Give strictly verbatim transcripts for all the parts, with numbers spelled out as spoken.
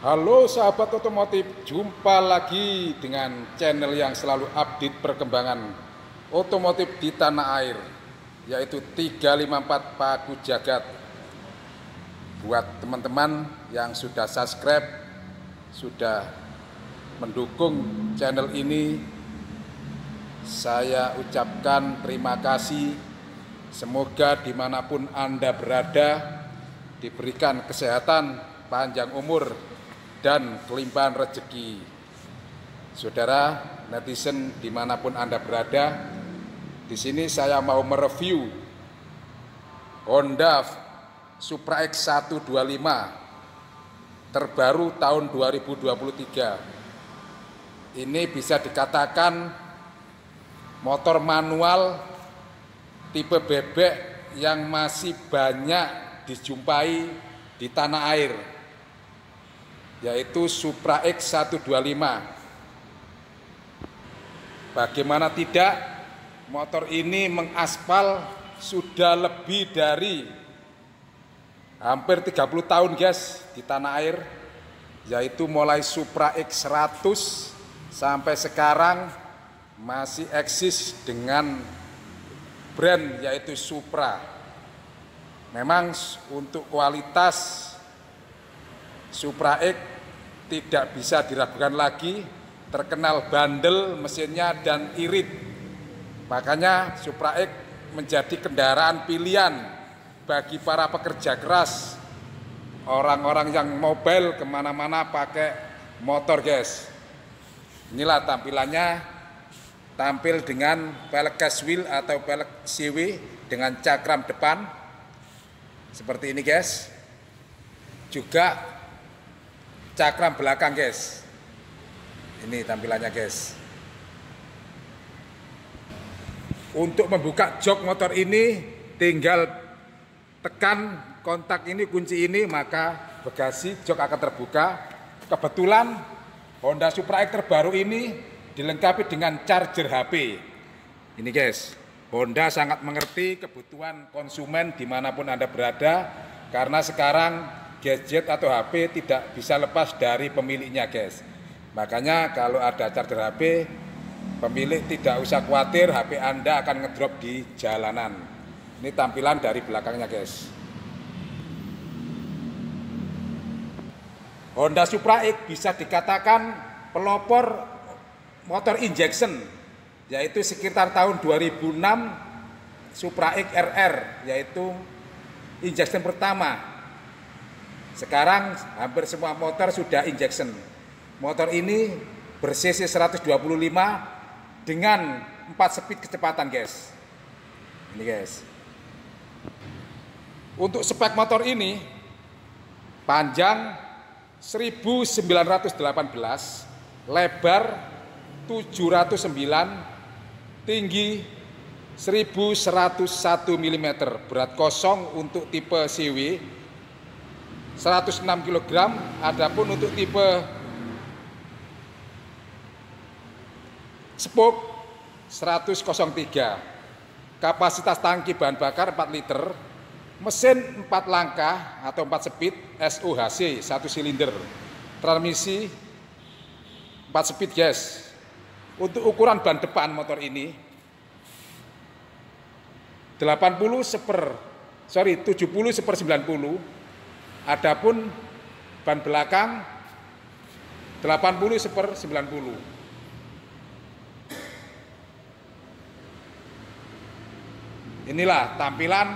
Halo sahabat otomotif, jumpa lagi dengan channel yang selalu update perkembangan otomotif di tanah air, yaitu tiga lima empat Paku Jagat. Buat teman-teman yang sudah subscribe, sudah mendukung channel ini, saya ucapkan terima kasih. Semoga dimanapun Anda berada diberikan kesehatan, panjang umur, dan kelimpahan rezeki. Saudara netizen dimanapun Anda berada, di sini saya mau mereview Honda Supra X seratus dua puluh lima terbaru tahun dua ribu dua puluh tiga. Ini bisa dikatakan motor manual tipe bebek yang masih banyak dijumpai di tanah air, yaitu Supra X seratus dua puluh lima. Bagaimana tidak, motor ini mengaspal sudah lebih dari hampir tiga puluh tahun guys di tanah air, yaitu mulai Supra X seratus sampai sekarang masih eksis dengan brand yaitu Supra. Memang untuk kualitas Supra X tidak bisa diragukan lagi, terkenal bandel mesinnya dan irit. Makanya Supra X menjadi kendaraan pilihan bagi para pekerja keras, orang-orang yang mobile kemana-mana pakai motor guys. Inilah tampilannya, tampil dengan pelek cashwheel atau pelek C W dengan cakram depan seperti ini guys. Juga cakram belakang guys. Ini tampilannya guys. Untuk membuka jok motor ini tinggal tekan kontak ini, kunci ini, maka bagasi jok akan terbuka. Kebetulan Honda Supra X terbaru ini dilengkapi dengan charger H P. Ini guys, Honda sangat mengerti kebutuhan konsumen dimanapun Anda berada, karena sekarang gadget atau H P tidak bisa lepas dari pemiliknya guys. Makanya kalau ada charger H P, pemilik tidak usah khawatir H P Anda akan ngedrop di jalanan. Ini tampilan dari belakangnya guys. Honda Supra X bisa dikatakan pelopor motor injection, yaitu sekitar tahun dua ribu enam Supra X R R, yaitu injection pertama. Sekarang hampir semua motor sudah injection. Motor ini ber-cc seratus dua puluh lima dengan empat speed kecepatan guys. Ini guys. Untuk spek motor ini, panjang seribu sembilan ratus delapan belas, lebar tujuh ratus sembilan, tinggi seribu seratus satu milimeter, berat kosong untuk tipe C W seratus enam kilogram, adapun untuk tipe spoke seratus tiga. Kapasitas tangki bahan bakar empat liter, mesin empat langkah atau empat speed S O H C satu silinder, transmisi empat speed guys. Untuk ukuran ban depan motor ini delapan puluh seper sorry tujuh puluh seper sembilan puluh. Adapun ban belakang delapan puluh seper sembilan puluh. Inilah tampilan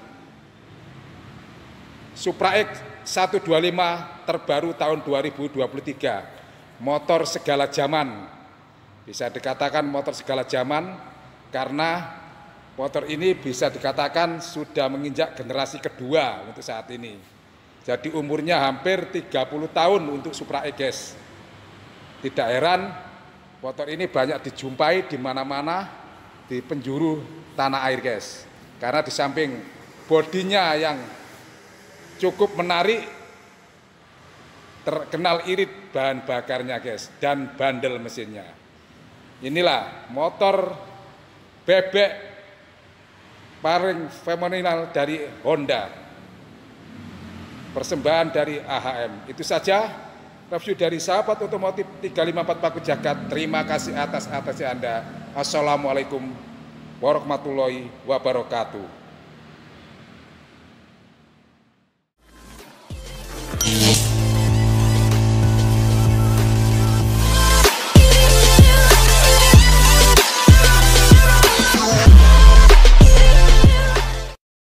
Supra X seratus dua puluh lima terbaru tahun dua ribu dua puluh tiga. Motor segala zaman. Bisa dikatakan motor segala zaman karena motor ini bisa dikatakan sudah menginjak generasi kedua untuk saat ini. Jadi umurnya hampir tiga puluh tahun untuk Supra X guys. Tidak heran motor ini banyak dijumpai di mana-mana di penjuru tanah air guys. Karena di samping bodinya yang cukup menarik, terkenal irit bahan bakarnya guys, dan bandel mesinnya. Inilah motor bebek paling fenomenal dari Honda. Persembahan dari A H M. Itu saja review dari sahabat otomotif tiga lima empat Paku Jagat. Terima kasih atas atensi Anda. Assalamualaikum warahmatullahi wabarakatuh.